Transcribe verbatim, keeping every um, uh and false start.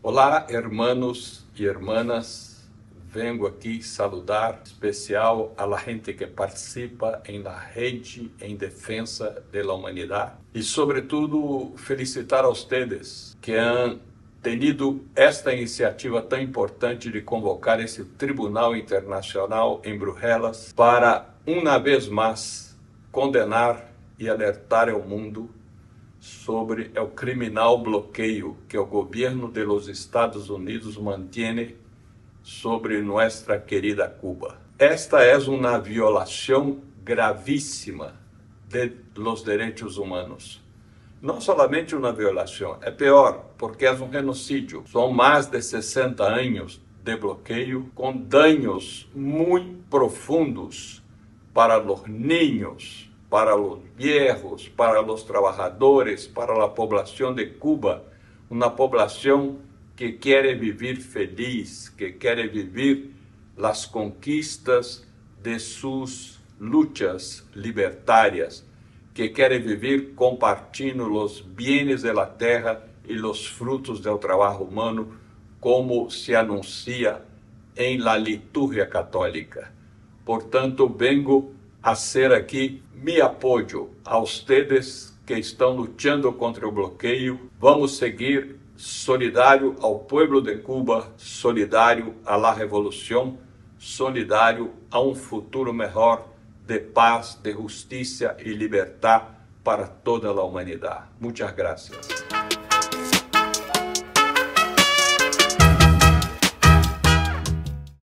Olá, hermanos e hermanas, vengo aqui saludar especial a la gente que participa em la rede em defensa da humanidade e, sobretudo, felicitar a vocês que han tenido esta iniciativa tão importante de convocar esse Tribunal Internacional em Bruxelas para, uma vez mais, condenar e alertar ao mundo sobre o criminal bloqueio que o governo dos Estados Unidos mantém sobre nossa querida Cuba. Esta é uma violação gravíssima de los direitos humanos. Não somente uma violação, é pior, porque é um genocídio. São mais de sessenta anos de bloqueio com danos muito profundos para os niños, para os viejos, para os trabalhadores, para a população de Cuba, uma população que quer viver feliz, que quer viver as conquistas de suas lutas libertárias, que quer viver compartilhando os bienes da terra e os frutos do trabalho humano, como se anuncia em la liturgia católica. Portanto, vengo a ser aqui me apoio a vocês que estão lutando contra o bloqueio. Vamos seguir solidário ao povo de Cuba, solidário à la revolução, solidário a um futuro melhor de paz, de justiça e liberdade para toda a humanidade. Muitas graças.